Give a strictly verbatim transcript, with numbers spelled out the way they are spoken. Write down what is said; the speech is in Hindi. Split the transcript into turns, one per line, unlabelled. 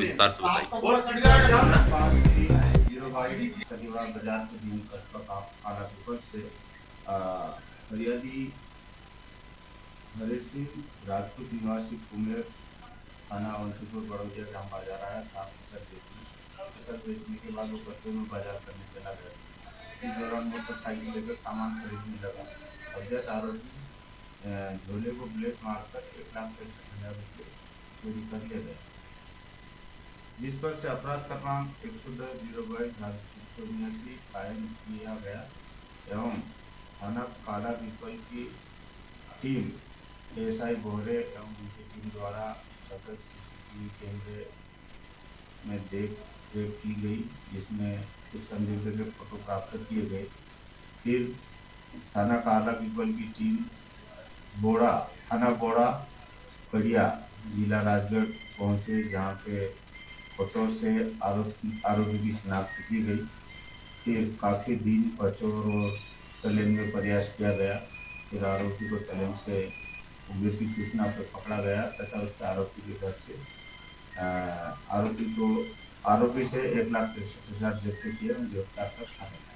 विस्तार से बताइए।
शनिवार बाजार के दिन कस्बा खालापुर से फरियादी हरीश सिंह राजपूत निवासी कुमेर थाना अवंतीपुर बड़ौदिया गाँव बाजार आया था फसल बेचने फसल बेचने के बाद वो कस्बे में बाजार करने चला गया। इस दौरान मोटरसाइकिल लेकर सामान खरीदने लगा। अज्ञात आरोपी झोले को ब्लेड मारकर एक लाख पैंसठ हजार रुपये चोरी कर ले गए, जिस पर से अपराध क्रमांक एक सौ दस जीरो बाईस तीन सौ उन्यासी कायम किया गया एवं थाना काला पीपल की टीम एस आई बोहरे एवं उनकी टीम द्वारा सतत सीसीटीवी कैमरे में देख रेख की गई, जिसमें कुछ संदिग्ध के फोटो प्राप्त किए गए। फिर थाना काला पीपल की टीम बोड़ा थाना बोड़ा कड़िया जिला राजगढ़ पहुंचे, जहां पे फोटो से आरोपी आरोपी की शिनाख्त की गई। फिर काफ़ी दिन पचोर और तलेन में प्रयास किया गया। फिर आरोपी को तलेन से उम्र की सूचना पर पकड़ा गया तथा उसके आरोपी के घर से आरोपी को आरोपी से एक लाख तिरसठ हजार जब्त किए गिरफ्तार कर थाने